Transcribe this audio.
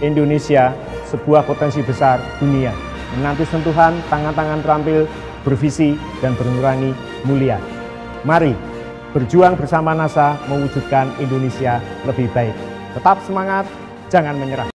Indonesia sebuah potensi besar dunia, menanti sentuhan tangan-tangan terampil, bervisi dan bernurani mulia. Mari berjuang bersama NASA mewujudkan Indonesia lebih baik. Tetap semangat, jangan menyerah.